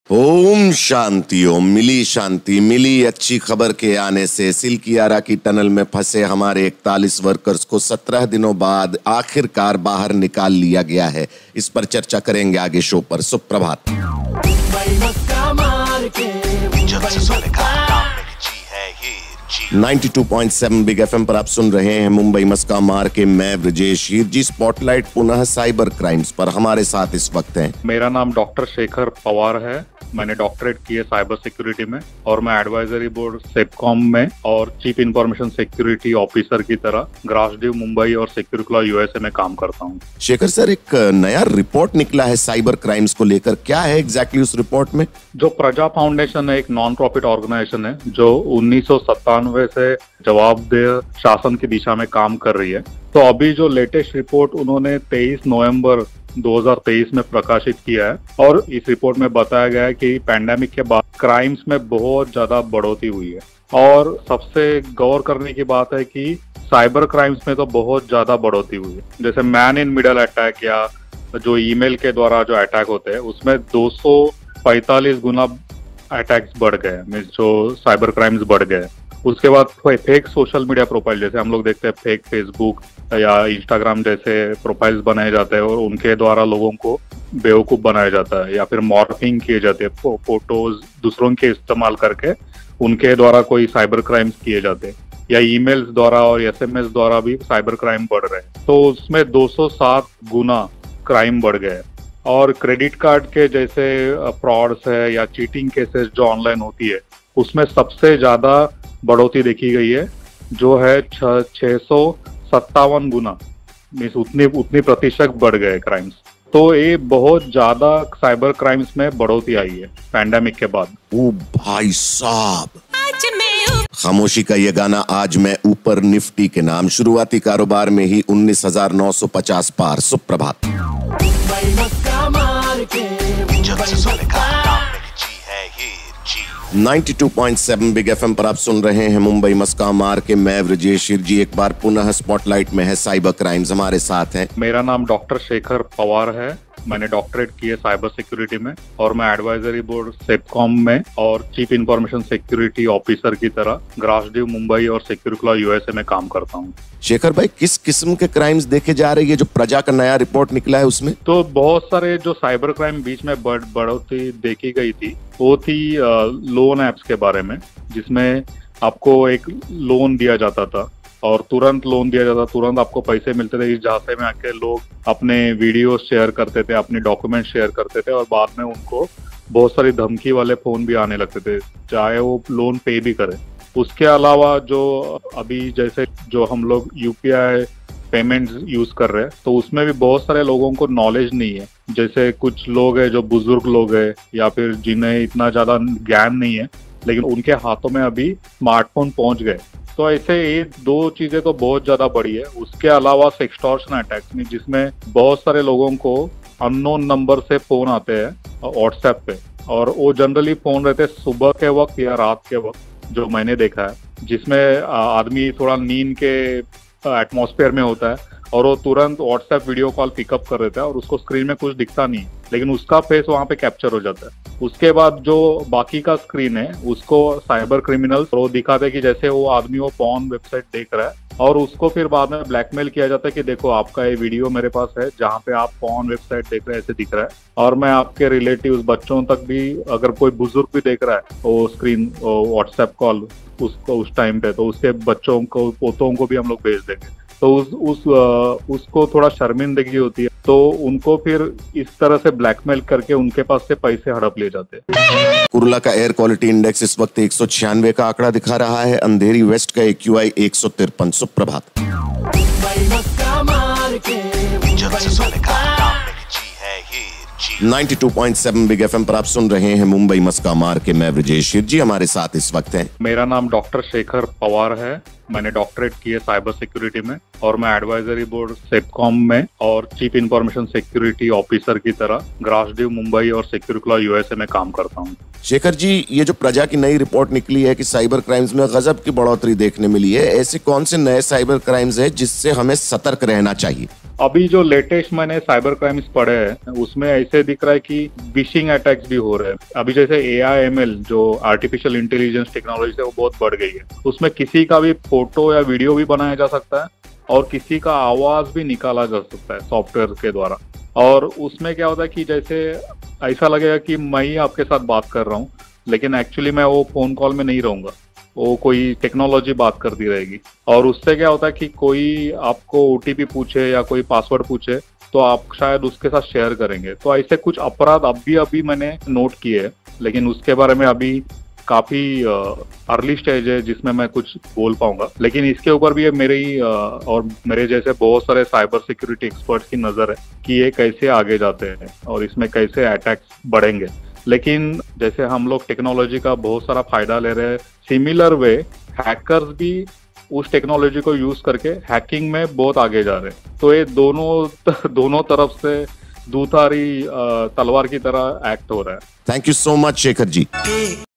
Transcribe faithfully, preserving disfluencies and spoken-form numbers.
ओम शांति। ओम मिली शांति, मिली अच्छी खबर के आने से सिल्कियारा की टनल में फंसे हमारे इकतालीस वर्कर्स को सत्रह दिनों बाद आखिरकार बाहर निकाल लिया गया है। इस पर चर्चा करेंगे आगे शो पर। सुप्रभात। बानवे पॉइंट सात बिग एफएम पर आप सुन रहे हैं मुंबई मस्का मार के। मैं ब्रजेश हीर जी। स्पॉटलाइट पुनः साइबर क्राइम्स पर हमारे साथ इस वक्त हैं। मेरा नाम डॉक्टर शेखर पवार है। मैंने डॉक्टरेट की है साइबर सिक्योरिटी में और मैं एडवाइजरी बोर्ड सेपकॉम में और चीफ इंफॉर्मेशन सिक्योरिटी ऑफिसर की तरह ग्रासडीव मुंबई और सिक्योरिक्ला यूएसए में काम करता हूँ। शेखर सर, एक नया रिपोर्ट निकला है साइबर क्राइम्स को लेकर, क्या है एग्जैक्टली उस रिपोर्ट में? जो प्रजा फाउंडेशन है, एक नॉन प्रॉफिट ऑर्गेनाइजेशन है जो उन्नीस सौ सत्तानवे से जवाबदेह शासन की दिशा में काम कर रही है। तो अभी जो लेटेस्ट रिपोर्ट उन्होंने तेईस नवंबर दो हज़ार तेईस में प्रकाशित किया है और इस रिपोर्ट में बताया गया है कि पैंडेमिक के बाद क्राइम्स में बहुत ज्यादा बढ़ोतरी हुई है। और सबसे गौर करने की बात है कि साइबर क्राइम्स में तो बहुत ज्यादा बढ़ोतरी हुई है। जैसे मैन इन मिडल अटैक या जो ईमेल के द्वारा जो अटैक होते हैं उसमें दो सौ पैंतालीस गुना अटैक्स बढ़ गए, मीन्स जो साइबर क्राइम्स बढ़ गए। उसके बाद फेक सोशल मीडिया प्रोफाइल, जैसे हम लोग देखते हैं फेक फेसबुक या इंस्टाग्राम जैसे प्रोफाइल्स बनाए जाते हैं और उनके द्वारा लोगों को बेवकूफ बनाया जाता है, या फिर मॉर्फिंग किए जाते हैं, फोटोज दूसरों के इस्तेमाल करके उनके द्वारा कोई साइबर क्राइम्स किए जाते हैं, या ईमेल्स द्वारा और एसएमएस द्वारा भी साइबर क्राइम बढ़ रहे हैं। तो उसमें दो सौ सात गुना क्राइम बढ़ गए। और क्रेडिट कार्ड के जैसे फ्रॉड्स है या चीटिंग केसेस जो ऑनलाइन होती है उसमें सबसे ज्यादा बढ़ोतरी देखी गई है, जो है छह सौ सत्तावन गुना, मीन्स उतनी उतनी प्रतिशत बढ़ गए क्राइम्स। तो ये बहुत ज्यादा साइबर क्राइम्स में बढ़ोतरी आई है पैंडेमिक के बाद। ओ भाई साहब, खामोशी का ये गाना आज मैं ऊपर निफ्टी के नाम, शुरुआती कारोबार में ही उन्नीस हजार नौ सौ पचास पार। सुप्रभात। बानवे पॉइंट सात बिग एफएम पर आप सुन रहे हैं मुंबई मस्का मार के। मैं ब्रजेश हीर जी। एक बार पुनः स्पॉटलाइट में है साइबर क्राइम्स, हमारे साथ हैं। मेरा नाम डॉक्टर शेखर पवार है। मैंने डॉक्टरेट की है साइबर सिक्योरिटी में और मैं एडवाइजरी बोर्ड सेपकॉम में और चीफ इंफॉर्मेशन सिक्योरिटी ऑफिसर की तरह ग्रासडीव मुंबई और सिक्योरिक्ला यूएसए में काम करता हूँ। शेखर भाई, किस किस्म के क्राइम्स देखे जा रही है जो प्रजा का नया रिपोर्ट निकला है उसमें? तो बहुत सारे जो साइबर क्राइम बीच में बढ़ बढ़ोतरी देखी गई थी वो थी लोन एप्स के बारे में, जिसमें आपको एक लोन दिया जाता था और तुरंत लोन दिया जाता, तुरंत आपको पैसे मिलते थे। इस झांसे में आके लोग अपने वीडियो शेयर करते थे, अपने डॉक्यूमेंट शेयर करते थे और बाद में उनको बहुत सारी धमकी वाले फोन भी आने लगते थे, चाहे वो लोन पे भी करे। उसके अलावा जो अभी जैसे जो हम लोग यूपीआई पेमेंट्स यूज कर रहे हैं तो उसमें भी बहुत सारे लोगों को नॉलेज नहीं है। जैसे कुछ लोग हैं जो बुजुर्ग लोग हैं या फिर जिन्हें इतना ज्यादा ज्ञान नहीं है, लेकिन उनके हाथों में अभी स्मार्टफोन पहुंच गए। तो ऐसे ये दो चीजें तो बहुत ज्यादा बढ़ी है। उसके अलावा सेक्सटॉर्शन अटैक्स में, जिसमें बहुत सारे लोगों को अननोन नंबर से फोन आते हैं व्हाट्सएप पे, और वो जनरली फोन रहते हैं सुबह के वक्त या रात के वक्त, जो मैंने देखा है, जिसमें आदमी थोड़ा नींद के एटमॉस्फेयर में होता है और वो तुरंत व्हाट्सएप वीडियो कॉल पिकअप कर देता है और उसको स्क्रीन में कुछ दिखता नहीं, लेकिन उसका फेस वहां पे कैप्चर हो जाता है। उसके बाद जो बाकी का स्क्रीन है उसको साइबर क्रिमिनल्स वो दिखाते हैं कि जैसे वो आदमी वो पॉर्न वेबसाइट देख रहा है, और उसको फिर बाद में ब्लैकमेल किया जाता है कि देखो आपका ये वीडियो मेरे पास है जहाँ पे आप पॉर्न वेबसाइट देख रहे हैं, ऐसे दिख रहा है, और मैं आपके रिलेटिव्स बच्चों तक भी, अगर कोई बुजुर्ग भी देख रहा है वो स्क्रीन व्हाट्सएप कॉल उसको उस टाइम पे, तो उसके बच्चों को, पोतों को भी हम लोग भेज देंगे। तो उस उस उसको थोड़ा शर्मिंदगी होती है, तो उनको फिर इस तरह से ब्लैकमेल करके उनके पास से पैसे हड़प ले जाते हैं। कुर्ला का एयर क्वालिटी इंडेक्स इस वक्त एक सौ छियानवे का आंकड़ा दिखा रहा है। अंधेरी वेस्ट का एक्यूआई एक सौ तिरपन। सुप्रभात। बानवे पॉइंट सात बिग एफएम पर आप सुन रहे हैं मुंबई मस्का मार के। मैं ब्रजेश हीर जी। हमारे साथ इस वक्त हैं। मेरा नाम डॉक्टर शेखर पवार है। मैंने डॉक्टरेट की है साइबर सिक्योरिटी में और मैं एडवाइजरी बोर्ड सेपकॉम में और चीफ इंफॉर्मेशन सिक्योरिटी ऑफिसर की तरह ग्रासडीव मुंबई और सिक्योरिक्ला यूएसए में काम करता हूँ। शेखर जी, ये जो प्रजा की नई रिपोर्ट निकली है कि साइबर क्राइम्स में गजब की बढ़ोतरी देखने मिली है, ऐसे कौन से नए साइबर क्राइम्स है जिससे हमें सतर्क रहना चाहिए? अभी जो लेटेस्ट मैंने साइबर क्राइम्स पढ़े हैं उसमें ऐसे दिख रहा है कि फिशिंग अटैक्स भी हो रहे हैं। अभी जैसे ए आई एम एल जो आर्टिफिशियल इंटेलिजेंस टेक्नोलॉजी है वो बहुत बढ़ गई है। उसमें किसी का भी फोटो या वीडियो भी बनाया जा सकता है और किसी का आवाज भी निकाला जा सकता है सॉफ्टवेयर के द्वारा। और उसमें क्या होता है कि जैसे ऐसा लगेगा कि मैं ही आपके साथ बात कर रहा हूँ, लेकिन एक्चुअली मैं वो फोन कॉल में नहीं रहूंगा, वो कोई टेक्नोलॉजी बात करती रहेगी। और उससे क्या होता है कि कोई आपको ओ टी पी पूछे या कोई पासवर्ड पूछे तो आप शायद उसके साथ शेयर करेंगे। तो ऐसे कुछ अपराध अभी अभी मैंने नोट किए, लेकिन उसके बारे में अभी काफी अर्ली स्टेज है जिसमें मैं कुछ बोल पाऊंगा। लेकिन इसके ऊपर भी मेरी और मेरे जैसे बहुत सारे साइबर सिक्योरिटी एक्सपर्ट्स की नजर है कि ये कैसे आगे जाते हैं और इसमें कैसे अटैक्स बढ़ेंगे। लेकिन जैसे हम लोग टेक्नोलॉजी का बहुत सारा फायदा ले रहे हैं, सिमिलर वे हैकर्स भी उस टेक्नोलॉजी को यूज करके हैकिंग में बहुत आगे जा रहे हैं। तो ये दोनों दोनों तरफ से दूधारी तलवार की तरह एक्ट हो रहा है। Thank you so much Shekhar ji.